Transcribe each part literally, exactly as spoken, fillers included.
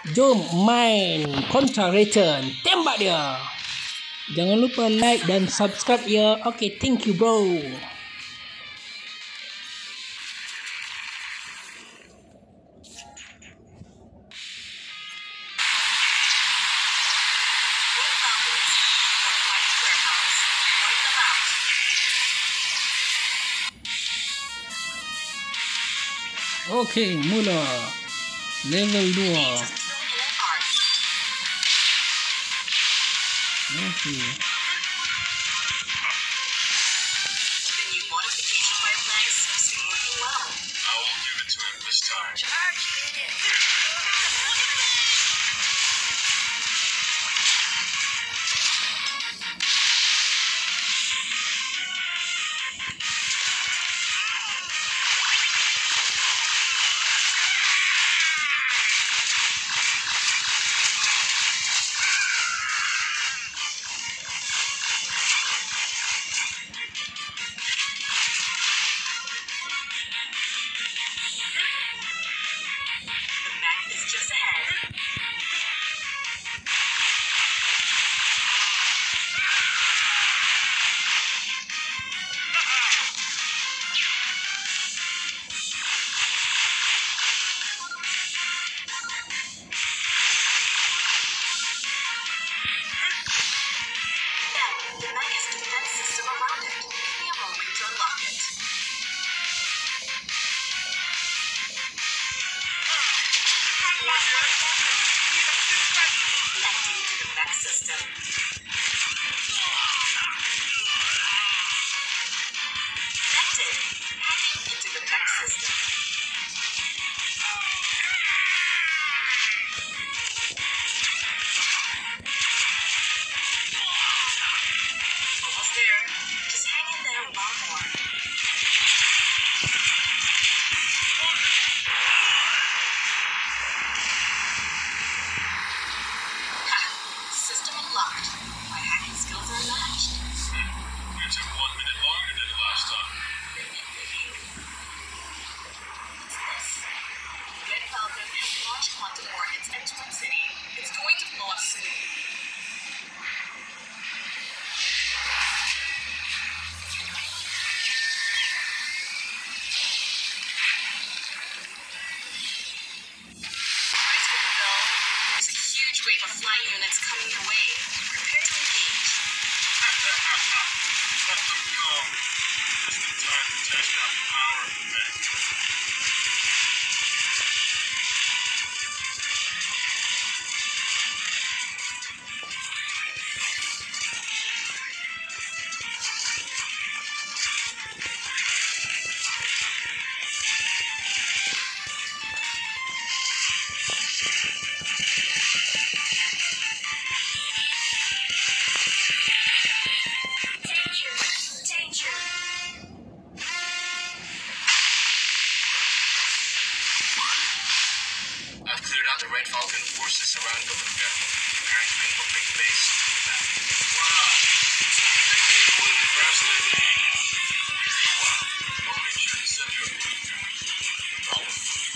Jom main Contra Return. Tembak dia. Jangan lupa like dan subscribe ya. Okay, thank you bro. Okay, mula level dua. Okay. Wave of flying units coming your way. Prepare to engage. Let them come. It's the time to test out the power of the mech. I've cleared out the Red Falcon forces surrounding the Luca. Preparing to infiltrate the base to the back. Wow! You would be faster than me. Easy one. I'll make sure to send you a Luca. No problem.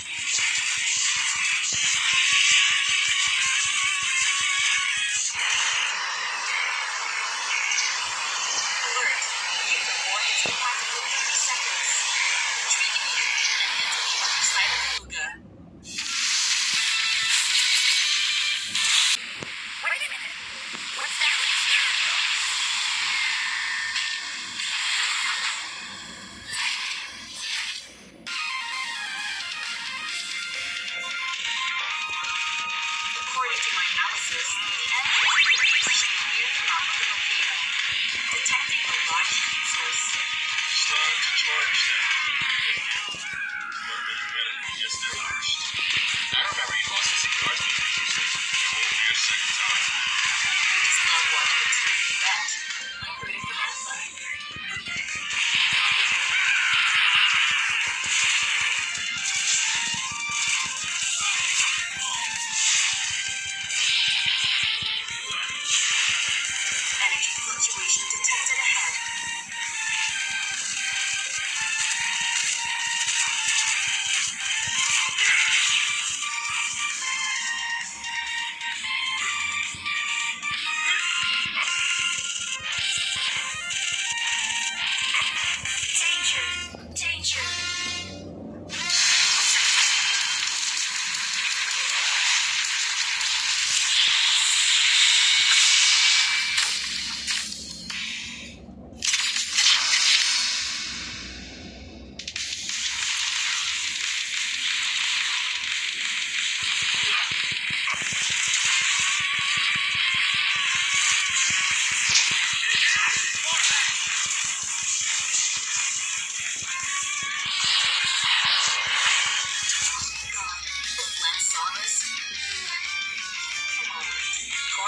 Alert. Nuclear war has been active for fifty seconds. Retreat immediately and head to the other side of the Luga. Wait a minute. What's that? According to my analysis, the enemy is positioned near the mouth of the volcano, detecting a large heat source. Start to charge that. Remember, you better get there first. I remember you lost the cigars when you used it. It won't be a second time. It's not one of the two you bet. I'm ready for alpha. Energy fluctuation detected ahead.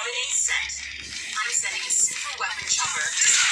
Coordinate set. I'm sending a super weapon chopper.